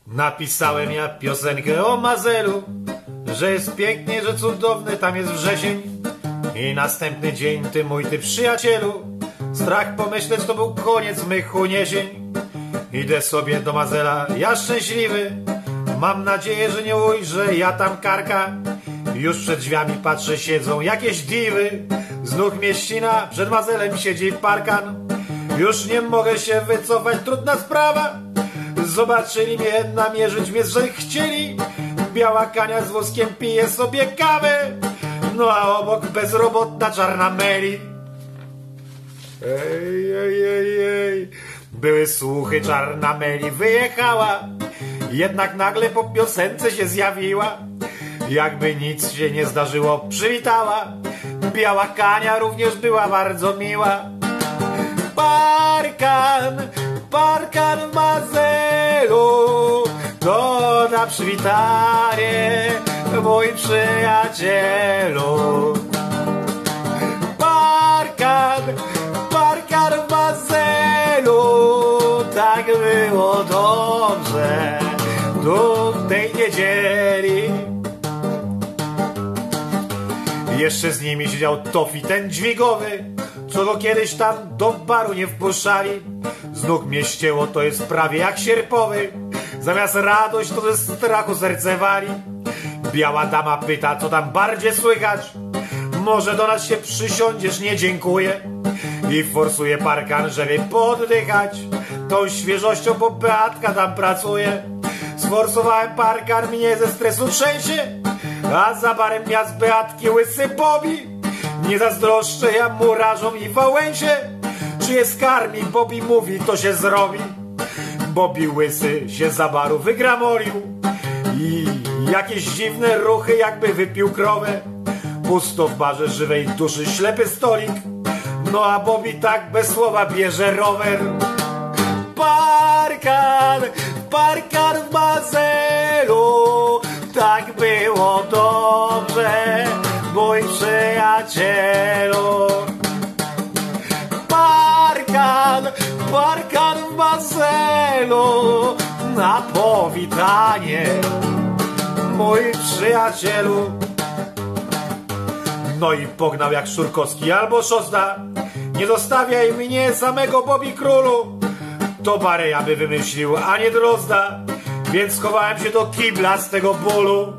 Napisałem ja piosenkę o Mazelu, że jest pięknie, że cudowny, tam jest wrzesień. I następny dzień, ty przyjacielu, strach pomyśleć, to był koniec mych uniesień. Idę sobie do Mazela, ja szczęśliwy, mam nadzieję, że nie ujrzę ja tam karka. Już przed drzwiami patrzę, siedzą jakieś diwy, znów mieścina, przed Mazelem siedzi parkan. Już nie mogę się wycofać, trudna sprawa. Zobaczyli mnie, namierzyć mnie, że chcieli. Biała Kania z wózkiem pije sobie kawę, no a obok bezrobotna czarna Meli. Ej, ej, ej, ej. Były słuchy, czarna Meli wyjechała, jednak nagle po piosence się zjawiła. Jakby nic się nie zdarzyło, przywitała. Biała Kania również była bardzo miła. Parkan w Mazelu, to na przywitanie, mój przyjacielu. Parkan w Mazelu, tak było dobrze do tej niedzieli. Jeszcze z nimi siedział Tofi, ten dźwigowy, co go kiedyś tam do baru nie wpuszczali. Z nóg mnie ścięło, to jest prawie jak sierpowy, zamiast radość to ze strachu serce wali. Biała dama pyta, co tam bardziej słychać, może do nas się przysiądziesz, nie dziękuję. I forsuje Parkan, żeby poddychać tą świeżością, bo Beatka tam pracuje. Sforsowałem Parkan, mnie ze stresu trzęsie, a za barem miast Beatki łysy Bobby. Nie zazdroszczę ja murarzom i Wałęsie, czy je skarmi, Bobby mówi, to się zrobi. Bobby łysy się za baru wygramolił i jakieś dziwne ruchy, jakby wypił krowę. Pusto w barze żywej duszy ślepy stolik, no a Bobby tak bez słowa bierze rower. Parkan w Mazelu, tak było dobrze, mój przyjacielu. Parkan w Mazelu, na powitanie, mój przyjacielu. No i pognał jak Szurkowski albo Szosda. Nie zostawiaj mnie samego, Bobby królu. To Bareja by wymyślił, a nie Drozda, więc schowałem się do kibla z tego bólu.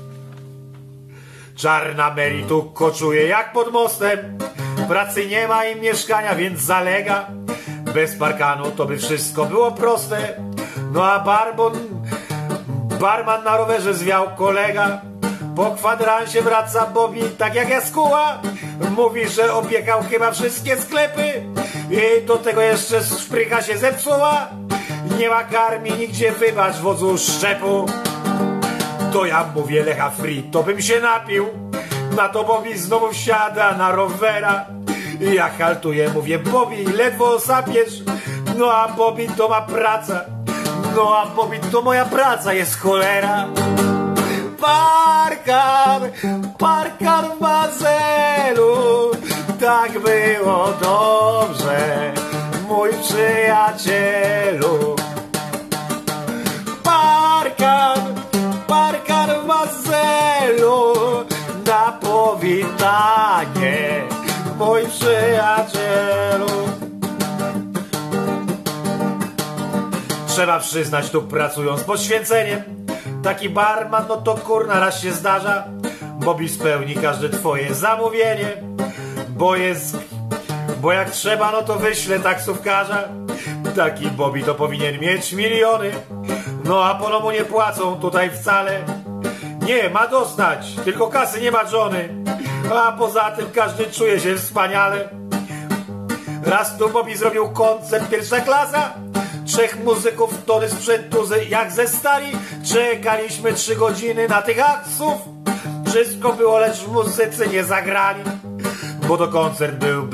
Czarna Meli tu koczuje jak pod mostem, pracy nie ma i mieszkania, więc zalega. Bez Parkanu to by wszystko było proste, no a barman na rowerze zwiał kolega. Po kwadransie wraca Bobby tak jak Jaskuła, mówi, że obiegał chyba wszystkie sklepy i do tego jeszcze szprycha się zepsuła. Nie ma karmi nigdzie, wybacz wodzu szczepu. To ja mówię Lecha Free, to bym się napił. Na to Bobby znowu wsiada na rowera. I ja haltuję, mówię Bobby, ledwo sapiesz. No a Bobby to ma praca, no a Bobby to moja praca jest, cholera. Parkan w Mazelu, tak było dobrze, mój przyjacielu. Parkan w Mazelu, na powitanie, mój przyjacielu. Trzeba przyznać, tu pracują z poświęceniem. Taki barman, no to kurna raz się zdarza. Bobby spełni każde twoje zamówienie, bo jak trzeba, no to wyślę taksówkarza. Taki Bobby to powinien mieć miliony, no a po mu nie płacą tutaj wcale. Nie, ma dostać, tylko kasy nie ma żony, a poza tym każdy czuje się wspaniale. Raz tu Bobby zrobił koncert pierwsza klasa, 3 muzyków, tony sprzętu jak ze stali. Czekaliśmy 3 godziny na tych aksów. Wszystko było, lecz muzycy nie zagrali, bo to koncert był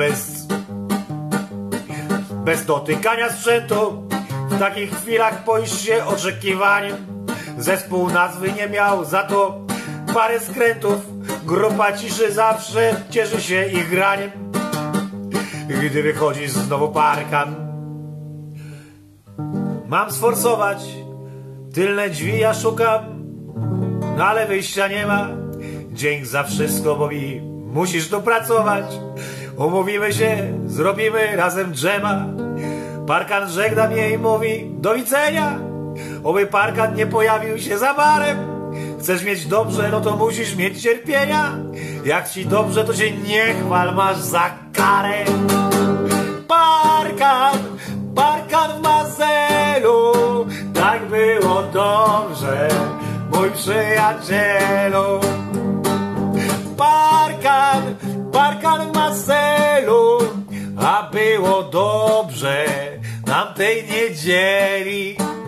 bez dotykania sprzętu. W takich chwilach boisz się oczekiwaniem. Zespół nazwy nie miał, za to parę skrętów. Grupa ciszy zawsze cieszy się ich graniem. Gdy wychodzi znowu Parkan, mam sforsować Tylne drzwi ja szukam, no ale wyjścia nie ma. Dzięki za wszystko, bo mi musisz dopracować. Umówimy się, zrobimy razem drzema. Parkan żegna mnie i mówi do widzenia. Oby parkan nie pojawił się za barem. Chcesz mieć dobrze, no to musisz mieć cierpienia. Jak ci dobrze, to się nie chwal, masz za karę. Parkan, parkan w Mazelu, tak było dobrze, mój przyjacielu. Parkan, parkan w Mazelu, a było dobrze tamtej niedzieli.